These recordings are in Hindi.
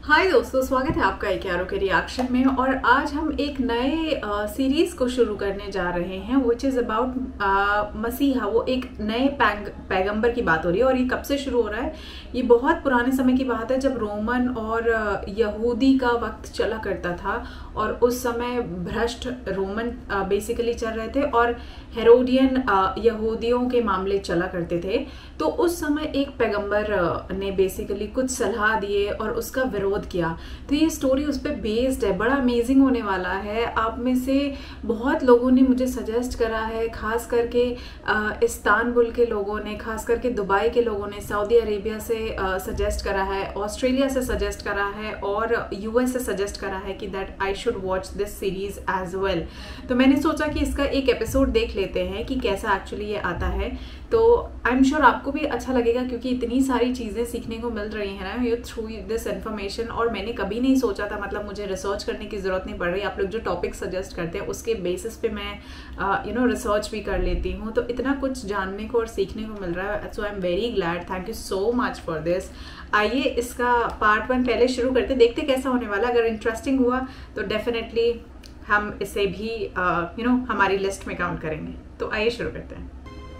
हाय दोस्तों, स्वागत है आपका एक यारो के रिएक्शन में। और आज हम एक नए सीरीज को शुरू करने जा रहे हैं विच इज़ अबाउट मसीहा। वो एक नए पैगंबर की बात हो रही है। और ये कब से शुरू हो रहा है? ये बहुत पुराने समय की बात है, जब रोमन और यहूदी का वक्त चला करता था और उस समय भ्रष्ट रोमन बेसिकली चल रहे थे और हेरोडियन यहूदियों के मामले चला करते थे। तो उस समय एक पैगंबर ने बेसिकली कुछ सलाह दिए और उसका विरोध किया। तो ये स्टोरी उस पर बेस्ड है, बड़ा अमेजिंग होने वाला है। आप में से बहुत लोगों ने मुझे सजेस्ट करा है, खास करके इस्तांबुल के लोगों ने, खास करके दुबई के लोगों ने, सऊदी अरेबिया से सजेस्ट करा है, ऑस्ट्रेलिया से सजेस्ट करा है और यूएस से सजेस्ट करा है कि that I should watch this series as well. तो मैंने सोचा कि इसका एक एपिसोड देख लेते हैं कि कैसा एक्चुअली ये आता है। तो आई एम श्योर आपको भी अच्छा लगेगा, क्योंकि इतनी सारी चीज़ें सीखने को मिल रही हैं ना थ्रू दिस इन्फॉर्मेशन। और मैंने कभी नहीं सोचा था, मतलब मुझे रिसर्च करने की ज़रूरत नहीं पड़ रही। आप लोग जो टॉपिक सजेस्ट करते हैं उसके बेसिस पे मैं रिसर्च भी कर लेती हूँ। तो इतना कुछ जानने को और सीखने को मिल रहा है। So I am very glad, thank you so much for this. आइए इसका पार्ट 1 पहले शुरू करते, देखते कैसा होने वाला। अगर इंटरेस्टिंग हुआ तो डेफिनेटली हम इसे भी हमारी लिस्ट में काउंट करेंगे। तो आइए शुरू करते हैं।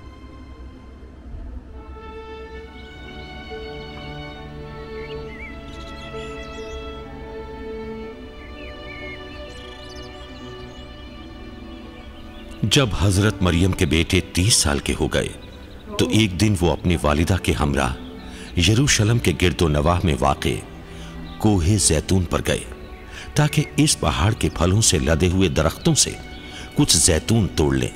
जब हजरत मरियम के बेटे 30 साल के हो गए तो एक दिन वो अपनी वालिदा के हमरा यरूशलेम के गिरदो नवाह में वाक़े कोहे जैतून पर गए, ताकि इस पहाड़ के फलों से लदे हुए दरख्तों से कुछ जैतून तोड़ लें।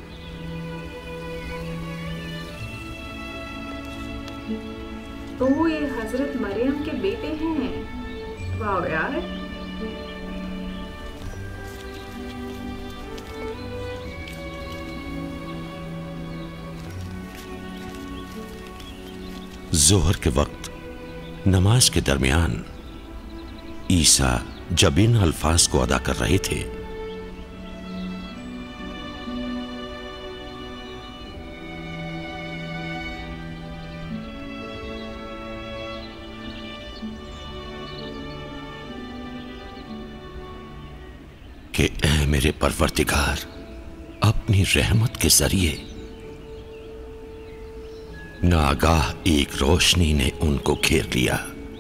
तो ये हजरत मरियम के बेटे हैं। वाह यार, जोहर के वक्त नमाज के दरमियान ईसा जब इन अल्फाज को अदा कर रहे थे, कि ऐ मेरे परवरदिगार, अपनी रहमत के जरिए नागाह एक रोशनी ने उनको घेर लिया।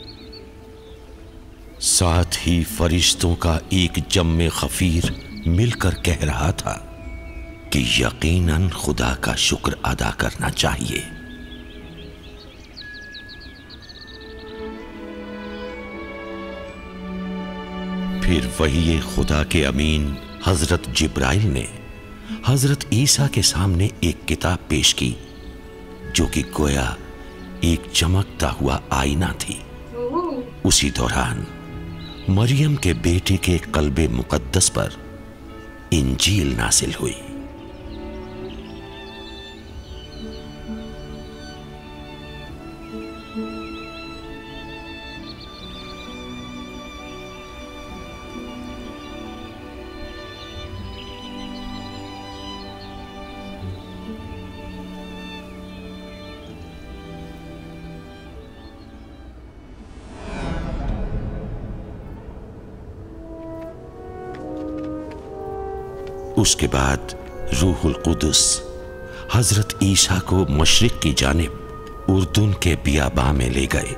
साथ ही फरिश्तों का एक जम्मे खफीर मिलकर कह रहा था कि यकीनन खुदा का शुक्र अदा करना चाहिए। फिर वही खुदा के अमीन हजरत जिब्राइल ने हजरत ईसा के सामने एक किताब पेश की, जो कि गोया एक चमकता हुआ आईना थी। उसी दौरान मरियम के बेटे के कल्बे मुकद्दस पर इंजील नासिल हुई। उसके बाद रूहुल कुदस हजरत ईसा को मशरिक की जानिब उर्दुन के बियाबा में ले गए।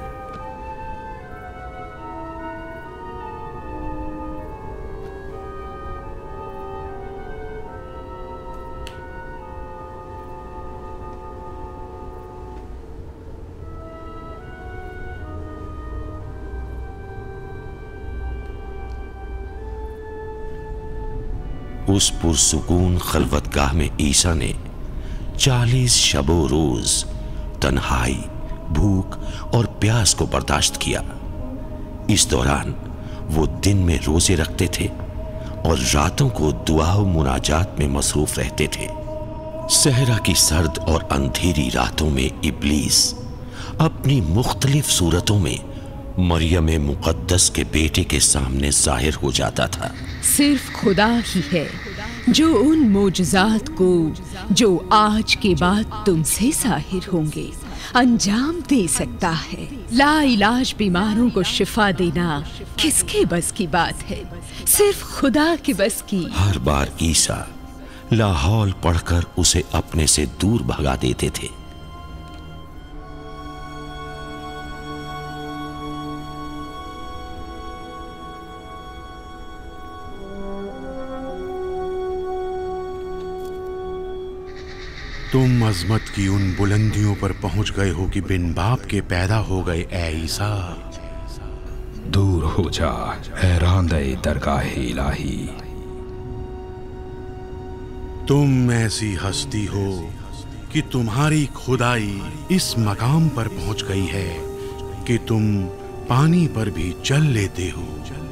उस पुरसुकून खलवतगाह में ईसा ने 40 शबो रोज तन्हाई, भूख और प्यास को बर्दाश्त किया। इस दौरान वो दिन में रोजे रखते थे और रातों को दुआ व मुनाजात में मसरूफ रहते थे। सहरा की सर्द और अंधेरी रातों में इब्लीस अपनी मुख्तलिफ सूरतों में मरियम मुकद्दस के बेटे के सामने जाहिर हो जाता था। सिर्फ खुदा ही है जो उन मोजज़ात को जो आज के बाद तुमसे ज़ाहिर होंगे अंजाम दे सकता है। लाइलाज बीमारों को शिफा देना किसके बस की बात है? सिर्फ खुदा के बस की। हर बार ईसा लाहौल पढ़कर उसे अपने से दूर भगा देते थे। तुम अजमत की उन बुलंदियों पर पहुंच गए हो कि बिन बाप के पैदा हो गए ए ईसा। दूर हो जा ए रांदे दरगाह इलाही। तुम ऐसी हस्ती हो कि तुम्हारी खुदाई इस मकाम पर पहुंच गई है कि तुम पानी पर भी चल लेते हो।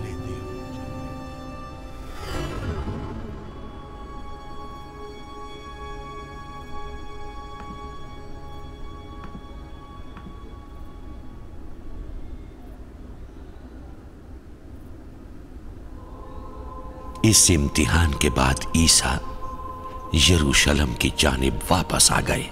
इस इम्तिहान के बाद ईसा यरूशलेम की जानिब वापस आ गए।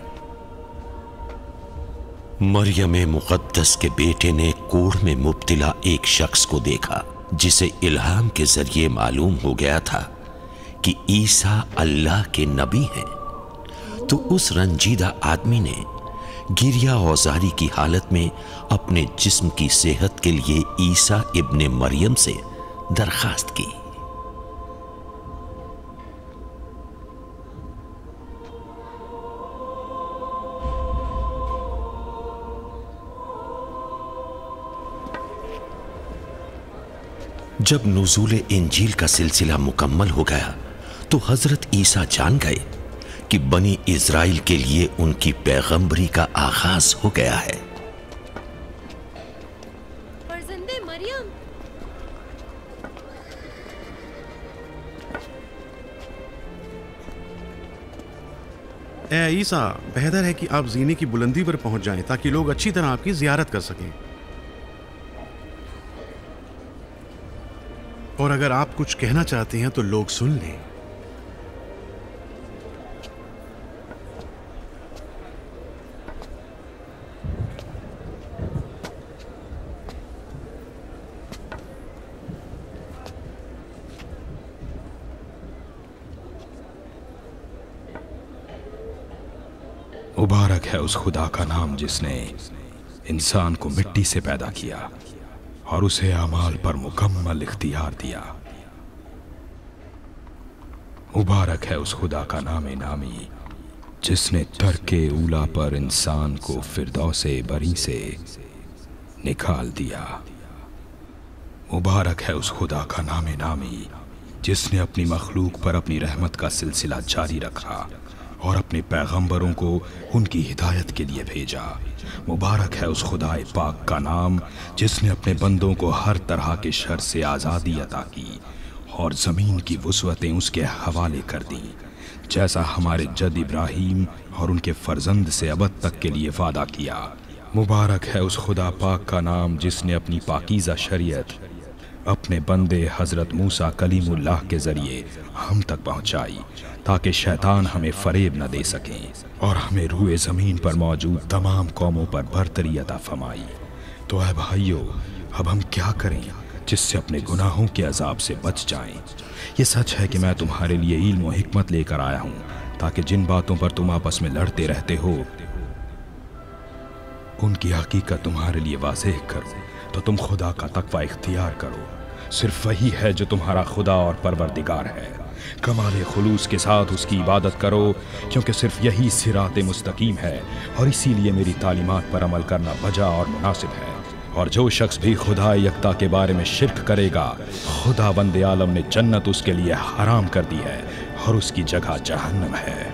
मरियम मुक़द्दस के बेटे ने कोढ़ में मुब्तला एक शख्स को देखा, जिसे इल्हाम के जरिए मालूम हो गया था कि ईसा अल्लाह के नबी हैं। तो उस रंजीदा आदमी ने गिरिया औजारी की हालत में अपने जिस्म की सेहत के लिए ईसा इब्ने मरियम से दरखास्त की। जब नुज़ूल इंजील का सिलसिला मुकम्मल हो गया तो हजरत ईसा जान गए कि बनी इज़राइल के लिए उनकी पैगंबरी का आगाज हो गया है। फर्जंदे मरियम, ए ईसा, बेहतर है कि आप जीने की बुलंदी पर पहुंच जाएं ताकि लोग अच्छी तरह आपकी जियारत कर सकें। और अगर आप कुछ कहना चाहते हैं तो लोग सुन लें। मुबारक है उस खुदा का नाम जिसने इंसान को मिट्टी से पैदा किया और उसे अमाल पर मुकम्मल इख्तियार दिया। मुबारक है उस खुदा का नामे नामी जिसने तर्के ऊला पर इंसान को फिरदौसे बरी से निकाल दिया। मुबारक है उस खुदा का नामे नामी जिसने अपनी मखलूक पर अपनी रहमत का सिलसिला जारी रखा और अपने पैगंबरों को उनकी हिदायत के लिए भेजा। मुबारक है उस खुदाए पाक का नाम जिसने अपने बंदों को हर तरह के शर से आज़ादी अता की और ज़मीन की वुसअतें उसके हवाले कर दी, जैसा हमारे जद इब्राहीम और उनके फर्जंद से अबद तक के लिए वादा किया। मुबारक है उस खुदा पाक का नाम जिसने अपनी पाकीज़ा शरीयत अपने बंदे हज़रत मूसा कलीमुल्लाह के ज़रिए हम तक पहुँचाई, ताकि शैतान हमें फ़रेब न दे सकें और हमें रूए ज़मीन पर मौजूद तमाम कौमों पर बरतरी अता फरमाई। तो ऐ भाइयों, अब हम क्या करें जिससे अपने गुनाहों के अजाब से बच जाएं? ये सच है कि मैं तुम्हारे लिए इल्म और हिकमत लेकर आया हूँ, ताकि जिन बातों पर तुम आपस में लड़ते रहते हो उनकी हकीकत तुम्हारे लिए वाज़ेह करो, तो तुम खुदा का तकवा इख्तियार करो। सिर्फ वही है जो तुम्हारा खुदा और परवरदिगार है। कमाल खुलूस के साथ उसकी इबादत करो, क्योंकि सिर्फ यही सिरात मुस्तकीम है और इसीलिए मेरी तालीमात पर अमल करना बजा और मुनासिब है। और जो शख्स भी खुदा यकता के बारे में शिर्क करेगा, खुदा बंदे आलम ने जन्नत उसके लिए हराम कर दी है और उसकी जगह जहन्नम है।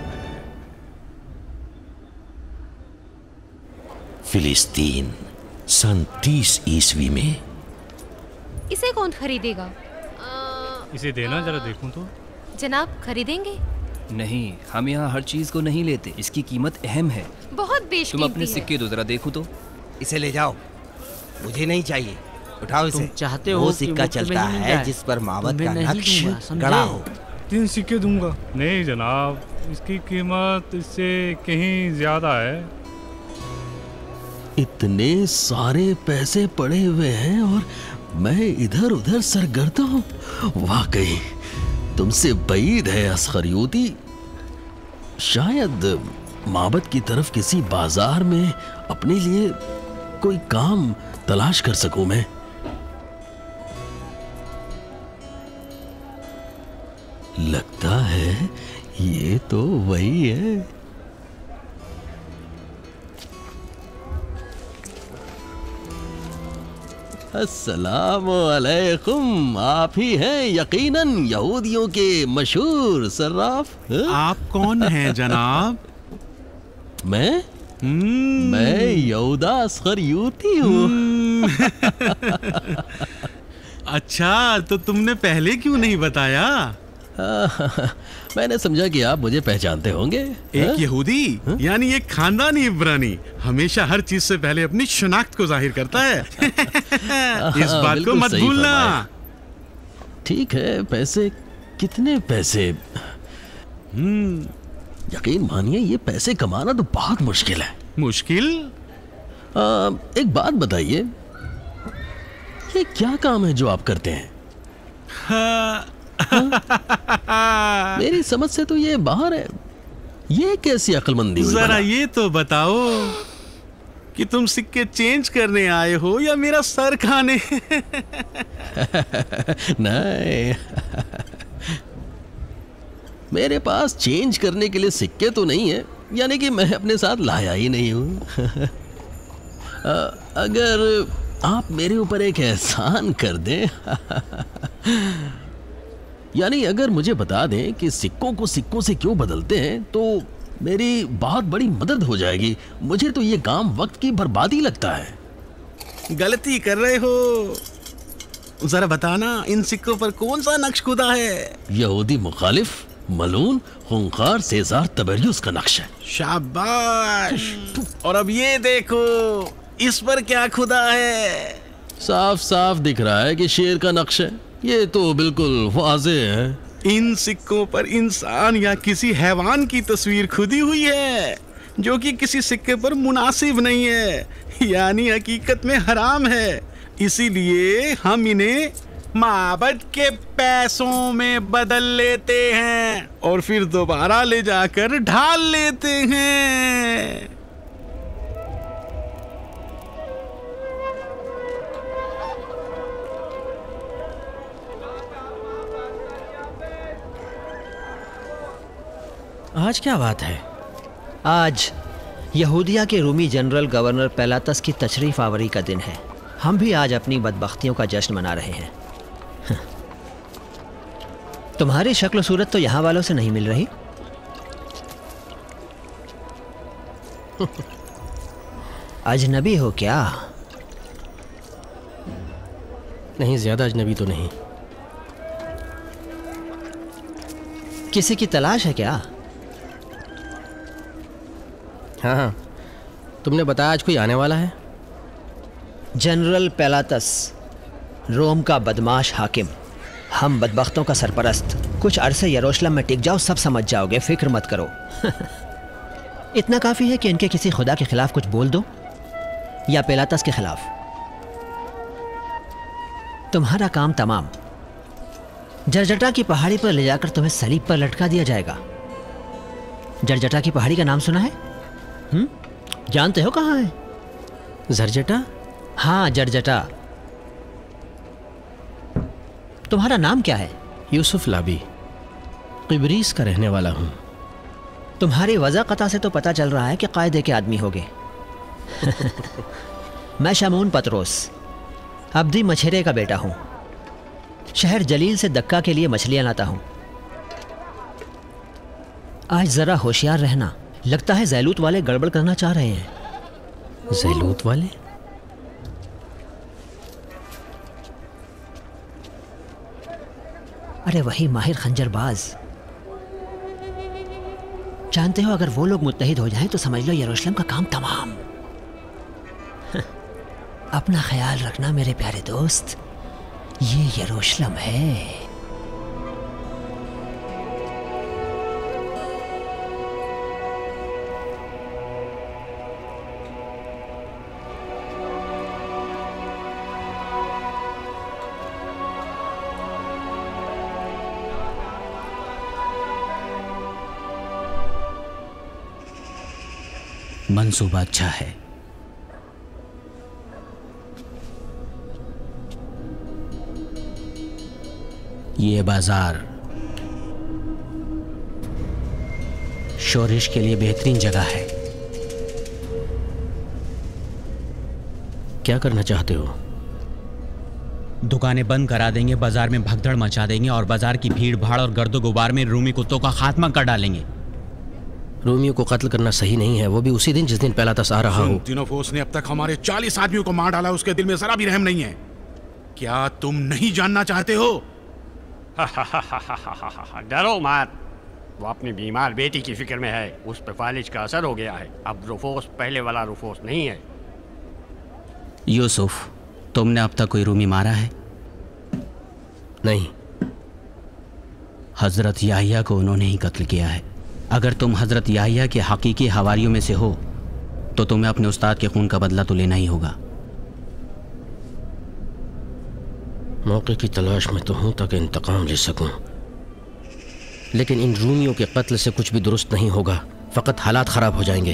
फिलिस्तीन सन 30 ईस्वी में। इसे कौन खरीदेगा? इसे देना जरा देखूं तो। जनाब, खरीदेंगे? नहीं, हम यहाँ हर चीज को नहीं लेते, इसकी कीमत अहम है। बहुत बेशकीमती तुम अपने है। सिक्के दो, जरा देखूं तो। इसे ले जाओ, मुझे नहीं चाहिए। उठाओ इसे। तुम चाहते हो वो कि सिक्का मुफ्त में चलता ही मिल है जाए? जिस पर मावत तुम्हें का नहीं नक्श दूंगा, समझे? गड़ा हो। 3 सिक्के दूंगा। नहीं जनाब, इसकी कीमत इससे कहीं ज्यादा है। इतने सारे पैसे पड़े हुए हैं और मैं इधर उधर सरगर्दा हूँ। वाकई तुमसे बईद है अस्खरियोती। शायद माबद की तरफ किसी बाजार में अपने लिए कोई काम तलाश कर सकूं मैं। लगता है ये तो वही है। अस्सलामु अलैकुम। आप ही हैं यकीनन यहूदियों के मशहूर सर्राफ। आप कौन हैं जनाब? मैं यहूदा अस्खरियोती हूँ। अच्छा, तो तुमने पहले क्यों नहीं बताया? मैंने समझा कि आप मुझे पहचानते होंगे। एक यहूदी यानी एक खानदानी इब्रानी हमेशा हर चीज से पहले अपनी शनाख्त को जाहिर करता है। इस बात को मत भूलना। ठीक है, पैसे कितने पैसे? यकीन मानिए ये पैसे कमाना तो बहुत मुश्किल है। मुश्किल? एक बात बताइए, ये क्या काम है जो आप करते हैं? मेरी समझ से तो ये बाहर है। ये कैसी अक्लमंदी हुई? जरा ये तो बताओ कि तुम सिक्के चेंज करने आए हो या मेरा सर खाने? नहीं, मेरे पास चेंज करने के लिए सिक्के तो नहीं है, यानी कि मैं अपने साथ लाया ही नहीं हूं। अगर आप मेरे ऊपर एक एहसान कर दें, यानी अगर मुझे बता दें कि सिक्कों को सिक्कों से क्यों बदलते हैं, तो मेरी बहुत बड़ी मदद हो जाएगी। मुझे तो ये काम वक्त की बर्बादी लगता है। गलती कर रहे हो। जरा बताना, इन सिक्कों पर कौन सा नक्श खुदा है? यहूदी मुखालिफ मलून खूंखार सेजार तबरियुस का नक्श है। शाबाश। और अब ये देखो, इस पर क्या खुदा है? साफ साफ दिख रहा है कि शेर का नक्श है। ये तो बिल्कुल वाज़े है। इन सिक्कों पर इंसान या किसी हैवान की तस्वीर खुदी हुई है, जो कि किसी सिक्के पर मुनासिब नहीं है, यानी हकीकत में हराम है। इसीलिए हम इन्हें माबद के पैसों में बदल लेते हैं और फिर दोबारा ले जाकर ढाल लेते हैं। आज क्या बात है? आज यहूदिया के रूमी जनरल गवर्नर पेलातस की तशरीफ आवरी का दिन है। हम भी आज अपनी बदबख्तियों का जश्न मना रहे हैं। तुम्हारी शक्ल सूरत तो यहाँ वालों से नहीं मिल रही। अजनबी हो क्या? नहीं, ज्यादा अजनबी तो नहीं। किसी की तलाश है क्या? हाँ, तुमने बताया आज कोई आने वाला है। जनरल पेलातस, रोम का बदमाश हाकिम, हम बदबख्तों का सरपरस्त। कुछ अरसे यरूशलेम में टिक जाओ, सब समझ जाओगे, फिक्र मत करो। इतना काफ़ी है कि इनके किसी खुदा के खिलाफ कुछ बोल दो या पेलातस के खिलाफ, तुम्हारा काम तमाम। जरजटा की पहाड़ी पर ले जाकर तुम्हें सलीब पर लटका दिया जाएगा। जरजटा की पहाड़ी का नाम सुना है? जानते हो कहाँ है? जरजटा? हाँ, जरजटा। तुम्हारा नाम क्या है? यूसुफ लाबी, क़िब्रीस का रहने वाला हूँ। तुम्हारी वज़ाक़ता से तो पता चल रहा है कि कायदे के आदमी होगे। मैं शमून पतरोस, अब्दी मछेरे का बेटा हूँ। शहर जलील से दक्का के लिए मछलियाँ लाता हूँ। आज ज़रा होशियार रहना, लगता है ज़ैलूत वाले गड़बड़ करना चाह रहे हैं। ज़ैलूत वाले? अरे वही माहिर खंजरबाज। जानते हो, अगर वो लोग मुत्तहिद हो जाएं तो समझ लो यरूशलेम का काम तमाम। अपना ख्याल रखना मेरे प्यारे दोस्त, ये यरूशलेम है। मंसूबा अच्छा है। ये बाजार शोरिश के लिए बेहतरीन जगह है। क्या करना चाहते हो? दुकानें बंद करा देंगे, बाजार में भगदड़ मचा देंगे और बाजार की भीड़ भाड़ और गर्दो गुबार में रूमी कुत्तों का खात्मा कर डालेंगे। रोमियो को कत्ल करना सही नहीं है, वो भी उसी दिन जिस दिन पेलातस आ रहा हो। दिनोफोस ने अब तक हमारे 40 आदमियों को मार डाला, उसके दिल में जरा भी रहम नहीं है। क्या तुम नहीं जानना चाहते हो? डरो मत, वो अपनी बीमार बेटी की फिक्र में है। उस पर फालिज का असर हो गया है। अब रूफोस पहले वाला रूफोस नहीं है। यूसुफ, तुमने अब तक कोई रूमी मारा है? नहीं। हजरत याहिया को उन्होंने ही कत्ल किया है। अगर तुम हजरत याहिया के हकीकी हवारियों में से हो तो तुम्हें अपने उस्ताद के खून का बदला तो लेना ही होगा। मौके की तलाश में तो हूं ताकि इंतकाम ले सकूं, लेकिन इन रूमियों के कत्ल से कुछ भी दुरुस्त नहीं होगा, फकत हालात खराब हो जाएंगे।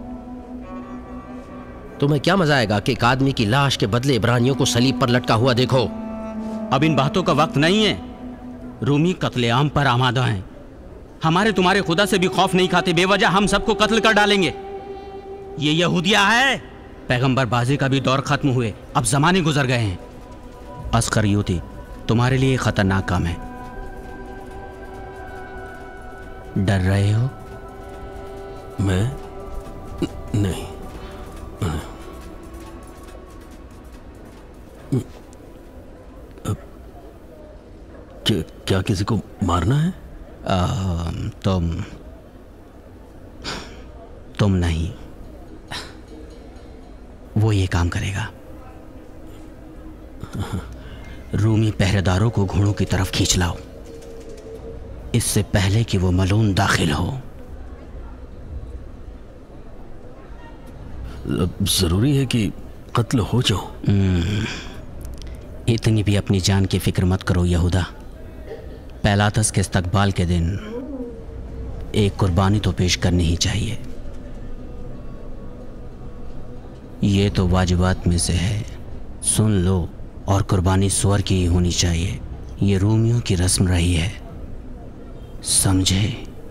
तुम्हें क्या मजा आएगा कि एक आदमी की लाश के बदले इब्रानियों को सलीब पर लटका हुआ देखो? अब इन बातों का वक्त नहीं है। रूमी कत्लेआम पर आमादा हैं। हमारे तुम्हारे खुदा से भी खौफ नहीं खाते, बेवजह हम सबको कत्ल कर डालेंगे। ये यहूदिया है। पैगंबर बाजी का भी दौर खत्म हुए, अब जमाने गुजर गए हैं। अस्करियोती, तुम्हारे लिए खतरनाक काम है। डर रहे हो? मैं नहीं। क्या किसी को मारना है? तुम नहीं, वो ये काम करेगा। रूमी पहरेदारों को घोड़ों की तरफ खींच लाओ, इससे पहले कि वो मलून दाखिल हो। जरूरी है कि कत्ल हो जाओ? इतनी भी अपनी जान की फिक्र मत करो यहूदा। पेलातस के इस्तकबाल के दिन एक कुर्बानी तो पेश करनी ही चाहिए। ये तो वाजिबात में से है, सुन लो। और कुर्बानी स्वर की ही होनी चाहिए। ये रोमियो की रस्म रही है, समझे?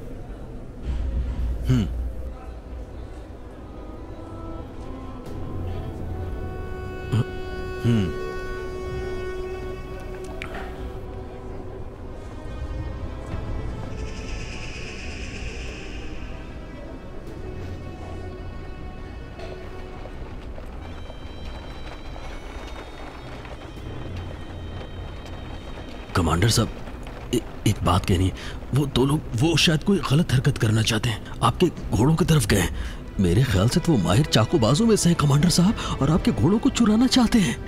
कमांडर साहब, एक बात कहनी है। वो दो लोग, वो शायद कोई गलत हरकत करना चाहते हैं। आपके घोड़ों की तरफ गए। मेरे ख्याल से तो वो माहिर चाकूबाजों में से हैं कमांडर साहब, और आपके घोड़ों को चुराना चाहते हैं।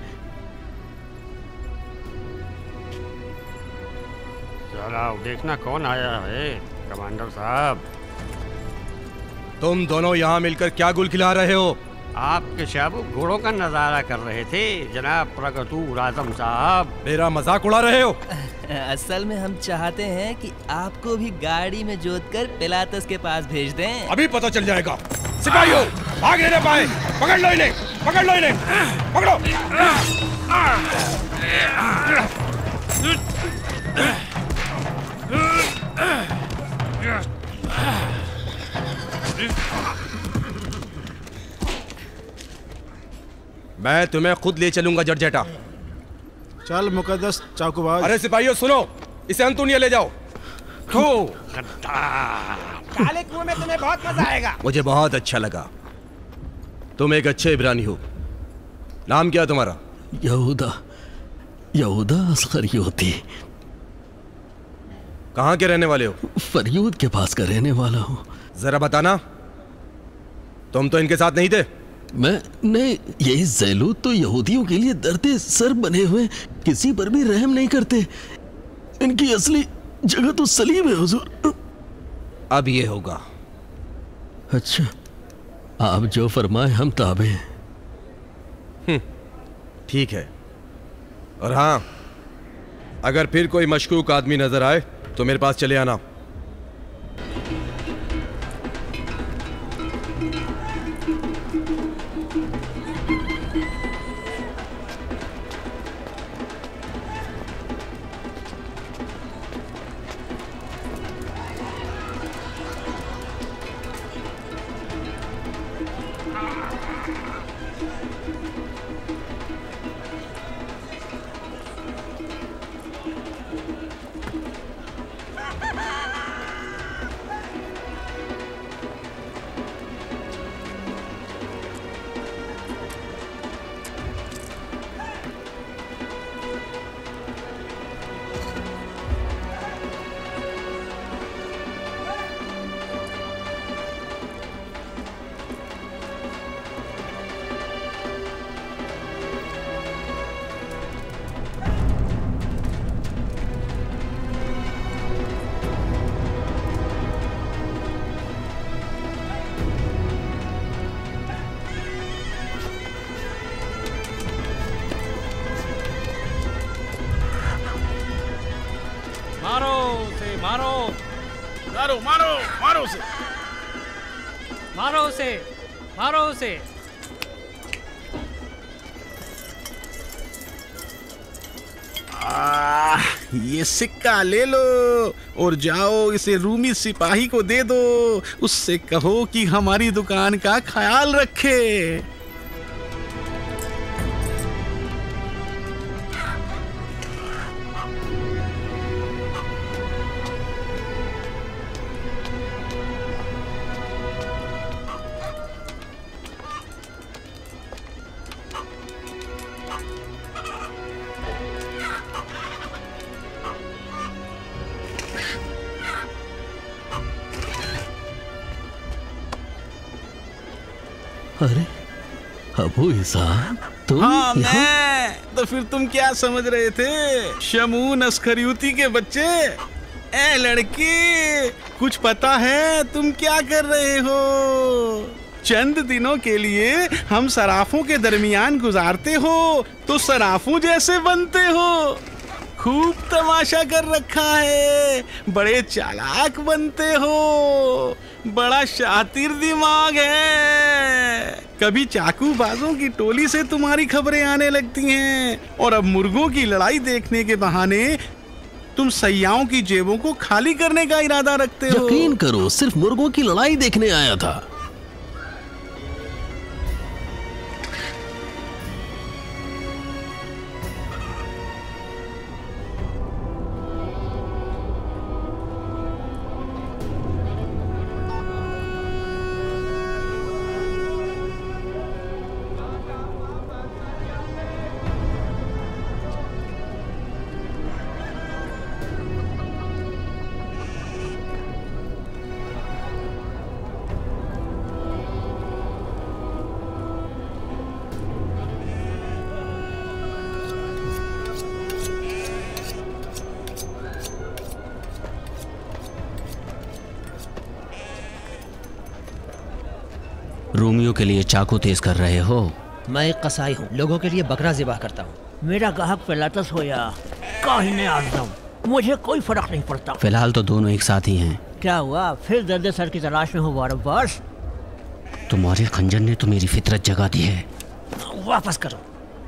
जरा देखना कौन आया है। कमांडर साहब, तुम दोनों यहाँ मिलकर क्या गुल खिला रहे हो? आपके शाबू घोड़ों का नजारा कर रहे थे जनाब प्रगतूर आजम साहब। मेरा मजाक उड़ा रहे हो? असल में हम चाहते हैं कि आपको भी गाड़ी में जोतकर पिलातस के पास भेज दें। अभी पता चल जाएगा। सिपाहियों, भाग नहीं पाए, पकड़ लो इन्हें, पकड़ लो इन्हें, पकड़ो। मैं तुम्हें खुद ले चलूंगा जर्जेटा। चल मुकद्दस चाकूबाज। अरे सिपाहियों सुनो, इसे अंतुनिया ले जाओ। काले कुएं में तुम्हें बहुत मजा आएगा। मुझे बहुत अच्छा लगा। तुम एक अच्छे इब्रानी हो। नाम क्या तुम्हारा? यहूदा। यहूदा अस्करियोती। कहाँ के रहने वाले हो? फरियूद के पास का रहने वाला हूँ। जरा बताना, तुम तो इनके साथ नहीं थे? मैं नहीं। यही ज़ैलूत तो यहूदियों के लिए दर्दे सर बने हुए, किसी पर भी रहम नहीं करते। इनकी असली जगह तो सलीब है हुजूर। अब ये होगा। अच्छा, आप जो फरमाए हम ताबे हैं। ठीक है। और हाँ, अगर फिर कोई मशकूक आदमी नजर आए तो मेरे पास चले आना। मारो मारो मारो उसे, मारो उसे, मारो उसे। ये सिक्का ले लो और जाओ इसे रूमी सिपाही को दे दो। उससे कहो कि हमारी दुकान का ख्याल रखे। अरे अबू ईसान, तुम हाँ यहाँ? मैं तो फिर तुम क्या समझ रहे थे? शमून अस्खरयूती के बच्चे। ए लड़की, कुछ पता है तुम क्या कर रहे हो? चंद दिनों के लिए हम सराफों के दरमियान गुजारते हो तो सराफों जैसे बनते हो। खूब तमाशा कर रखा है, बड़े चालाक बनते हो, बड़ा शातिर दिमाग है। कभी चाकू बाजों की टोली से तुम्हारी खबरें आने लगती हैं और अब मुर्गों की लड़ाई देखने के बहाने तुम सैयाओं की जेबों को खाली करने का इरादा रखते हो। यकीन करो, सिर्फ मुर्गों की लड़ाई देखने आया था। रोमियो के लिए चाकू तेज कर रहे हो? मैं एक कसाई हूँ, लोगों के लिए बकरा ज़िबा करता हूँ। मेरा गाहक पिलातस हो या काहिने आज़म, मुझे कोई फर्क नहीं पड़ता। फिलहाल तो दोनों एक साथ ही हैं। क्या हुआ, फिर दर्द सर की तलाश में हो वारस? तुम्हारे खंजर ने तो मेरी फितरत जगा दी है। वापस करो।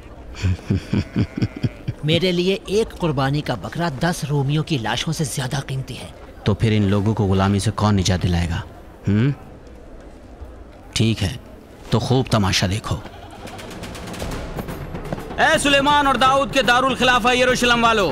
मेरे लिए एक कुर्बानी का बकरा 10 रोमियो की लाशों से ज्यादा कीमती है। तो फिर इन लोगों को गुलामी से कौन निजात दिलाएगा? ठीक है, तो खूब तमाशा देखो। ए सुलेमान और दाऊद के दारुल खिलाफा यरूशलेम वालों,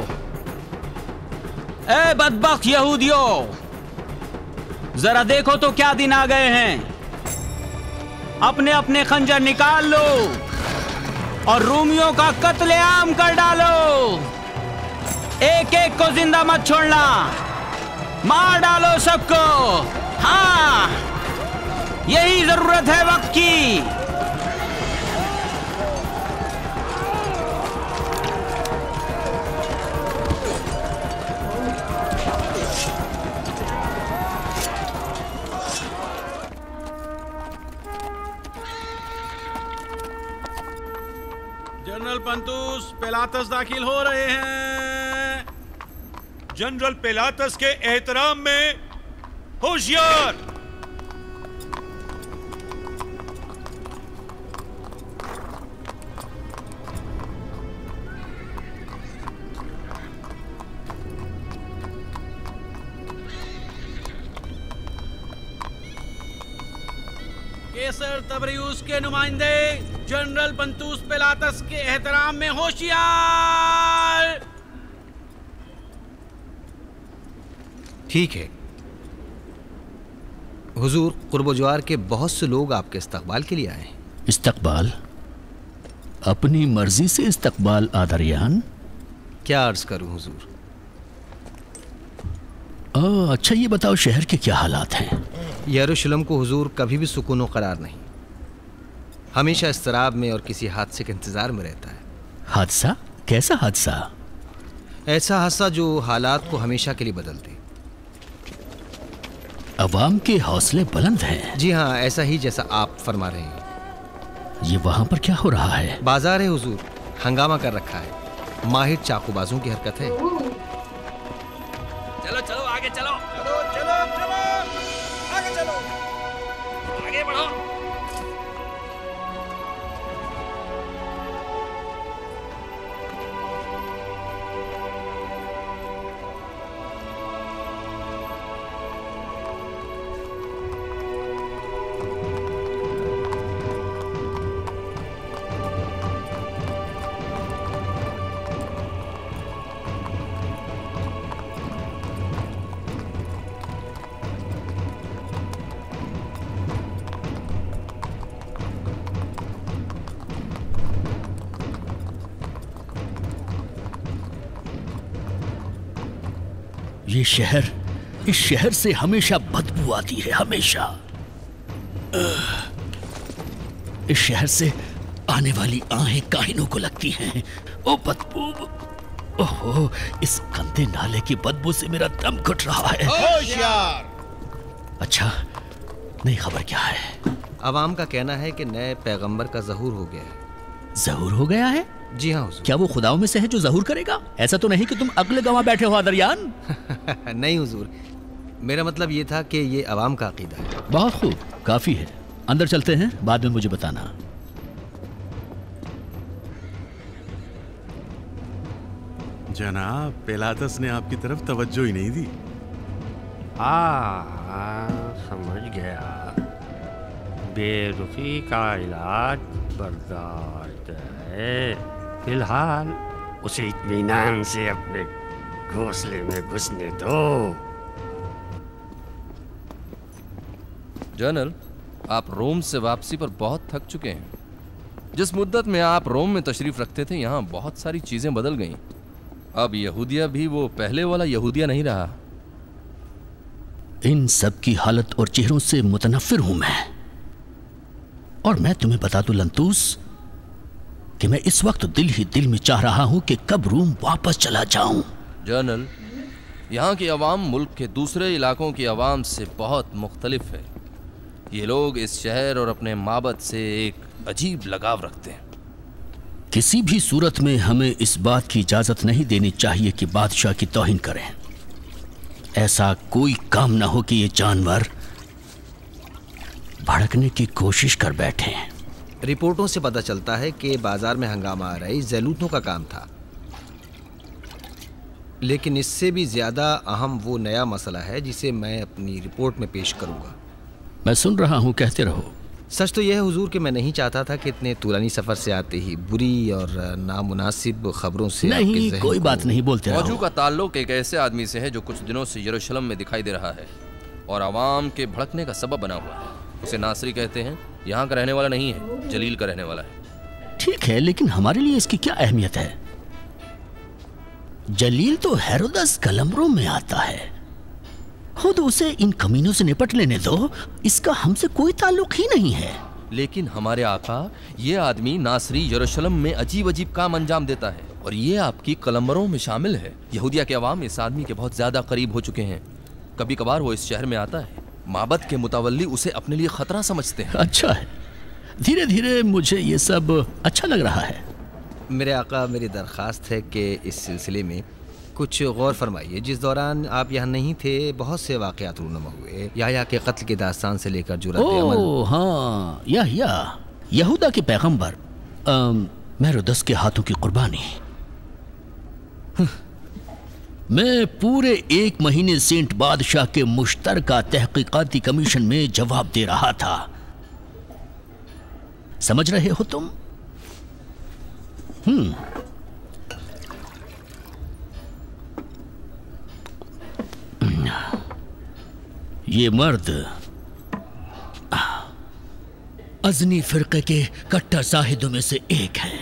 ए बदबख्त यहूदियों, जरा देखो तो क्या दिन आ गए हैं। अपने अपने खंजर निकाल लो और रोमियों का कत्लेआम कर डालो। एक एक को जिंदा मत छोड़ना, मार डालो सबको। हाँ, यही जरूरत है वक्त की। जनरल पंतुस पिलातस दाखिल हो रहे हैं। जनरल पिलातस के एहतराम में होशियार। केसर तबरियुस के नुमाइंदे जनरल पंतुस पिलातस के एहतराम में होशियार। ठीक है हुजूर, कुर्बोजवार के बहुत से लोग आपके इस्तकबाल के लिए आए हैं। इस्तकबाल? अपनी मर्जी से इस्तकबाल आदरियान? क्या अर्ज करूं हुजूर। अच्छा ये बताओ, शहर के क्या हालात हैं? यरूशलेम को हुजूर कभी भी सुकून करार नहीं, हमेशा इस्तराब में और किसी हादसे के इंतजार में रहता है। हादसा? कैसा हादसा? ऐसा हादसा जो हालात को हमेशा के लिए बदल दे। अवाम के हौसले बुलंद हैं। जी हाँ, ऐसा ही जैसा आप फरमा रहे हैं। ये वहां पर क्या हो रहा है? बाजार है हुजूर, हंगामा कर रखा है। माहिर चाकूबाजों की हरकत है। चलो चलो आगे चलो। चलो चलो चलो। आगे बढ़ो। ये शहर, इस शहर से हमेशा बदबू आती है, हमेशा। इस शहर से आने वाली आहें काहिनों को लगती हैं। ओ बदबू, ओहो, इस गंदे नाले की बदबू से मेरा दम घुट रहा है। होशियार। अच्छा, नई खबर क्या है? अवाम का कहना है कि नए पैगंबर का ज़हूर हो गया है। ज़हूर हो गया है? जी हाँ हुजूर। क्या वो खुदाओं में से है जो ज़हूर करेगा? ऐसा तो नहीं कि तुम अगले गवाह बैठे हो आदरयान? नहीं हुजूर, मेरा मतलब ये था कि ये अवाम का अकीदा है। बहुत खूब, काफी है। अंदर चलते हैं, बाद में मुझे बताना। जनाब, पिलातस ने आपकी तरफ तवज्जो ही नहीं दी। समझ गया। बेरुखी का इलाज बर्दाश्त है। फिलहाल उसे इत्मीनान से अपने घोंसले में घुसने दो। जनरल, आप रोम से वापसी पर बहुत थक चुके हैं। जिस मुद्दत में आप रोम में तशरीफ रखते थे, यहाँ बहुत सारी चीजें बदल गईं। अब यहूदिया भी वो पहले वाला यहूदिया नहीं रहा। इन सब की हालत और चेहरों से मुतनफ्फिर हूं मैं। और मैं तुम्हें बता दूं लंतूस कि मैं इस वक्त दिल ही दिल में चाह रहा हूं कि कब रोम वापस चला जाऊं। जनरल, यहाँ की आवाम मुल्क के दूसरे इलाकों की आवाम से बहुत मुख्तलिफ है। ये लोग इस शहर और अपने माबद से एक अजीब लगाव रखते हैं। किसी भी सूरत में हमें इस बात की इजाजत नहीं देनी चाहिए कि बादशाह की तौहीन करें। ऐसा कोई काम ना हो कि ये जानवर भड़कने की कोशिश कर बैठे। रिपोर्टों से पता चलता है कि बाजार में हंगामा आ रही ज़ैलूतों का काम था, लेकिन इससे भी ज्यादा अहम वो नया मसला है जिसे मैं अपनी रिपोर्ट में पेश करूंगा। मैं सुन रहा हूं, कहते रहो। सच तो यह है हुजूर कि मैं नहीं चाहता था कि इतने तूरानी सफर से आते ही बुरी और नामुनासिब खबरों से नहीं, कोई बात नहीं, बोलते रहो। मौजू का ताल्लुक एक ऐसे आदमी से है जो कुछ दिनों से यरूशलेम में दिखाई दे रहा है और आवाम के भड़कने का सबब बना हुआ है। उसे नासरी कहते हैं। यहाँ का रहने वाला नहीं है, जलील का रहने वाला है। ठीक है, लेकिन हमारे लिए इसकी क्या अहमियत है? जलील तो हेरोदस कलमरों में आता है। खुद उसे इन कमीनों से निपट लेने दो, इसका हमसे कोई ताल्लुक ही नहीं है। लेकिन हमारे आका, ये आदमी नासरी यरूशलेम में अजीब अजीब काम अंजाम देता है और ये आपकी कलमरों में शामिल है। यहूदिया के अवाम इस आदमी के बहुत ज्यादा करीब हो चुके हैं। कभी कभार वो इस शहर में आता है। माबद के मुतवल्ली उसे अपने लिए खतरा समझते हैं। अच्छा है, धीरे धीरे मुझे ये सब अच्छा लग रहा है। मेरे आका, मेरी दरख्वास्त है कि इस सिलसिले में कुछ गौर फरमाइए। जिस दौरान आप यहाँ नहीं थे, बहुत से वाक़यात रूनुमा हुए। याह्या के कत्ल की दास्तान से लेकर जुर्रत-ए-अमल। हाँ, यहूदा के पैगंबर हेरोदस के हाथों की कुर्बानी। मैं पूरे 1 महीने सेंट बादशाह के मुश्तरका तहकीकाती कमीशन में जवाब दे रहा था। समझ रहे हो तुम? ये मर्द अज़नी फिरके के कट्टर जाहिदों में से एक है,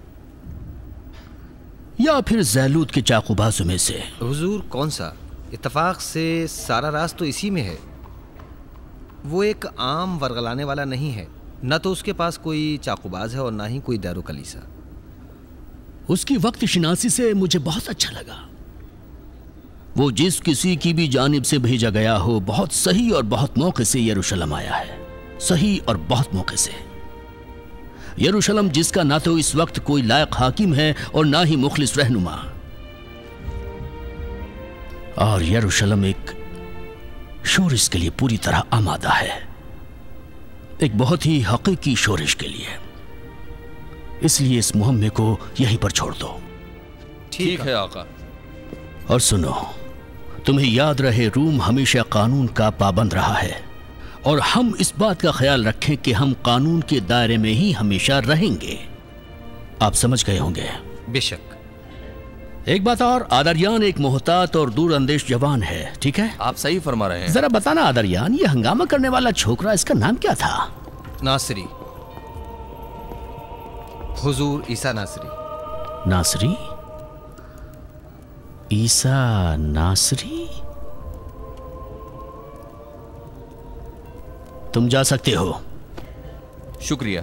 या फिर ज़ैलूत के चाकूबाजों में से। हुजूर, कौन सा? इत्तफाक से सारा राज तो इसी में है। वो एक आम वरगलाने वाला नहीं है। न तो उसके पास कोई चाकूबाज है और ना ही कोई दारू कलीसा। उसकी वक्त शिनासी से मुझे बहुत अच्छा लगा। वो जिस किसी की भी जानिब से भेजा गया हो, बहुत सही और बहुत मौके से यरूशलेम आया है। सही और बहुत मौके से। यरूशलेम जिसका ना तो इस वक्त कोई लायक हाकिम है और ना ही मुखलिस रहनुमा। और यरूशलेम एक शोरिस के लिए पूरी तरह आमादा है। एक बहुत ही हकीकी शोरिश के लिए। इसलिए इस मुहम्मे को यहीं पर छोड़ दो। ठीक है आका। और सुनो, तुम्हें याद रहे रूम हमेशा कानून का पाबंद रहा है और हम इस बात का ख्याल रखें कि हम कानून के दायरे में ही हमेशा रहेंगे। आप समझ गए होंगे। बेशक। एक बात और, आदरियान एक मोहतात और दूरअंदेश जवान है, ठीक है? आप सही फरमा रहे हैं। जरा बताना आदरियान, ये हंगामा करने वाला छोकरा, इसका नाम क्या था? नासरी, हुजूर ईसा नासरी। नासरी? ईसा नासरी? तुम जा सकते हो। शुक्रिया।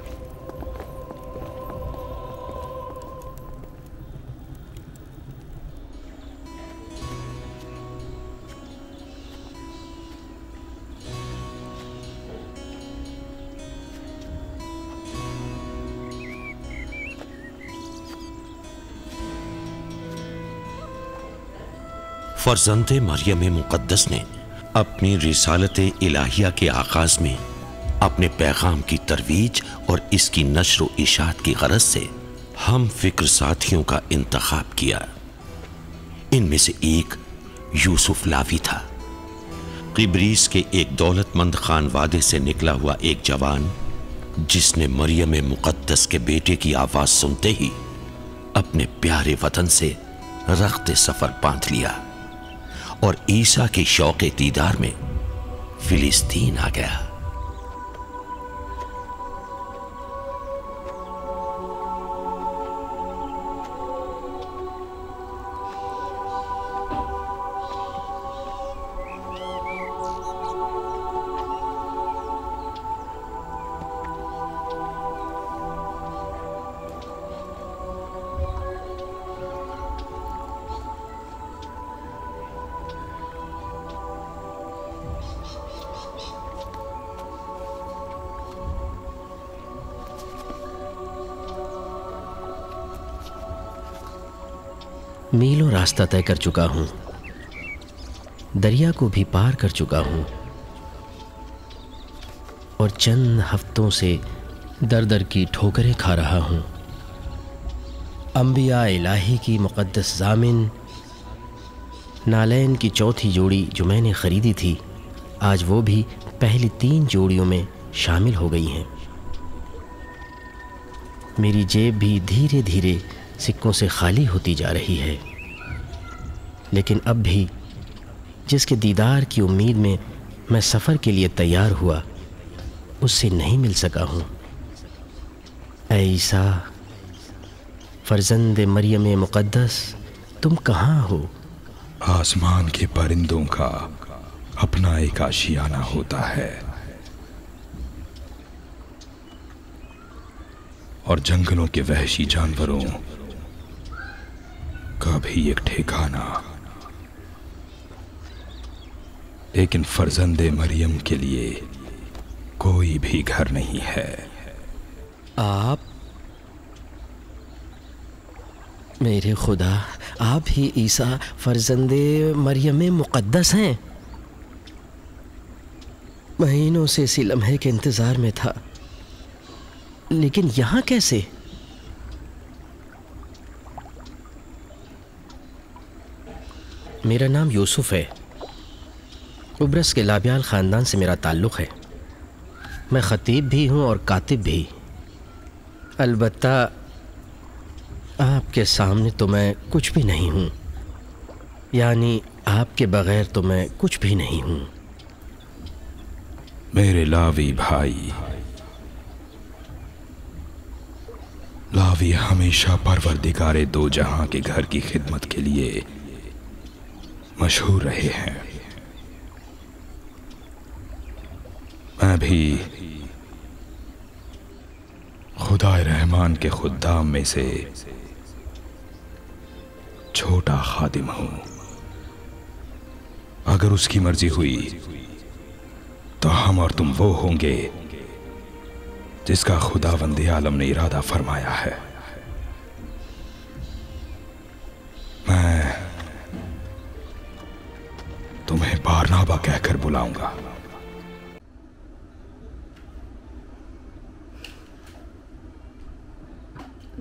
फर्जंदे मरियम मुक़द्दस ने अपनी रिसालत इलाहिया के आगाज में अपने पैगाम की तरवीज और इसकी नश्र व इशात की गरज से हम फिक्र साथियों का इंतखाब किया। इनमें से एक यूसुफ लावी था, क़िब्रीस के एक दौलतमंद खानवादे से निकला हुआ एक जवान, जिसने मरियम मुक़द्दस के बेटे की आवाज सुनते ही अपने प्यारे वतन से रख्त सफर बांध लिया और ईसा के शौक़े दीदार में फिलिस्तीन आ गया। मीलों रास्ता तय कर चुका हूं, दरिया को भी पार कर चुका हूं और चंद हफ्तों से दर दर की ठोकरें खा रहा हूं। अंबिया इलाही की मुक़द्दस ज़ामिन नालैन की चौथी जोड़ी जो मैंने ख़रीदी थी, आज वो भी पहली 3 जोड़ियों में शामिल हो गई हैं। मेरी जेब भी धीरे धीरे सिक्कों से खाली होती जा रही है, लेकिन अब भी जिसके दीदार की उम्मीद में मैं सफ़र के लिए तैयार हुआ, उससे नहीं मिल सका हूँ। ऐ ईसा, फ़र्जंद मरियम मुक़द्दस, तुम कहाँ हो? आसमान के परिंदों का अपना एक आशियाना होता है और जंगलों के वहशी जानवरों का भी एक ठिकाना, लेकिन फर्जंदे मरियम के लिए कोई भी घर नहीं है। आप, मेरे खुदा, आप ही ईसा फर्जंदे मरियम मुक़द्दस हैं। महीनों से इसी लम्हे के इंतज़ार में था, लेकिन यहाँ कैसे? मेरा नाम यूसुफ है। उब्रस के लाबियाल ख़ानदान से मेरा ताल्लुक़ है। मैं ख़तीब भी हूँ और कातिब भी। अलबत्ता आपके सामने तो मैं कुछ भी नहीं हूँ, यानी आपके बग़ैर तो मैं कुछ भी नहीं हूँ। मेरे लावी भाई, लावी हमेशा परवरदिगारे दो जहां के घर की खिदमत के लिए मशहूर रहे हैं। मैं भी खुदाए रहमान के खुद्दाम में से छोटा खादिम हूं। अगर उसकी मर्जी हुई तो हम और तुम वो होंगे जिसका खुदावंद आलम ने इरादा फरमाया है। मैं तुम्हें बारनाबा कहकर बुलाऊंगा।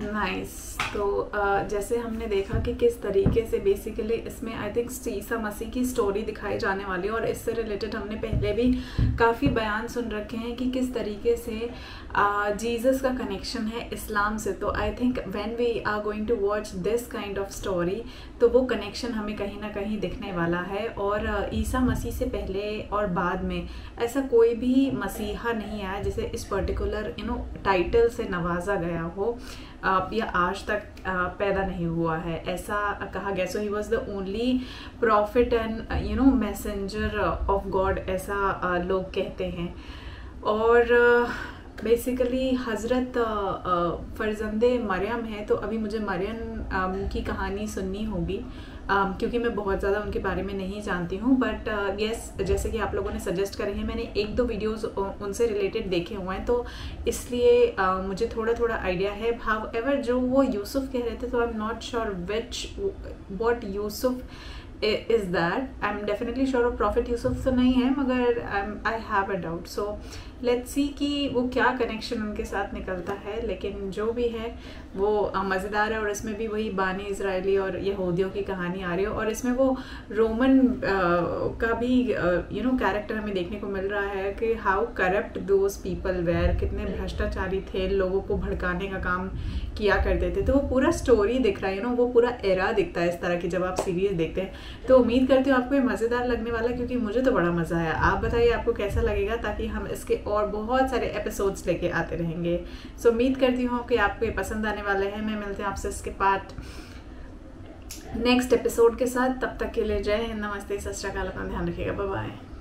नाइस। तो जैसे हमने देखा कि किस तरीके से बेसिकली इसमें आई थिंक ईसा मसीह की स्टोरी दिखाई जाने वाली है, और इससे रिलेटेड हमने पहले भी काफ़ी बयान सुन रखे हैं कि किस तरीके से जीसस का कनेक्शन है इस्लाम से। तो I think when we are going to watch this kind of story तो वो कनेक्शन हमें कहीं ना कहीं दिखने वाला है। और ईसा मसीह से पहले और बाद में ऐसा कोई भी मसीहा नहीं आया जिसे इस पर्टिकुलर टाइटल से नवाजा गया हो या आज तक पैदा नहीं हुआ है, ऐसा कहा गया। So he was the only prophet and messenger of God, ऐसा लोग कहते हैं। और बेसिकली हज़रत फर्जंदे मरियम है, तो अभी मुझे मरियम की कहानी सुननी होगी क्योंकि मैं बहुत ज़्यादा उनके बारे में नहीं जानती हूँ। बट येस, जैसे कि आप लोगों ने सजेस्ट करे हैं, मैंने 1-2 वीडियोस उनसे रिलेटेड देखे हुए हैं, तो इसलिए मुझे थोड़ा थोड़ा आइडिया है। हाउएवर जो वो यूसुफ कह रहे थे, तो I am not sure what Yusuf is that. I'm definitely sure of prophet Yusuf तो नहीं है, मगर I have a doubt. So let's see कि वो क्या कनेक्शन उनके साथ निकलता है। लेकिन जो भी है वो मज़ेदार है, और इसमें भी वही बानी इजराइली और यहूदियों की कहानी आ रही है, और इसमें वो रोमन का भी कैरेक्टर हमें देखने को मिल रहा है कि how corrupt those people were, कितने भ्रष्टाचारी थे, लोगों को भड़काने का काम किया करते थे। तो वो पूरा स्टोरी दिख रहा है, वो पूरा एरा दिखता है इस तरह की जब आप सीरीज देखते हैं। तो उम्मीद करती हूँ आपको ये मज़ेदार लगने वाला है, क्योंकि मुझे तो बड़ा मज़ा आया। आप बताइए आपको कैसा लगेगा, ताकि हम इसके और बहुत सारे एपिसोड्स लेके आते रहेंगे। सो उम्मीद करती हूँ कि आपको ये पसंद आने वाले हैं। मैं मिलते हैं आपसे इसके पार्ट नेक्स्ट एपिसोड के साथ। तब तक के लिए जय हिंद, नमस्ते, सत श्री अकाल, अपना ध्यान रखिएगा, बाय बाय।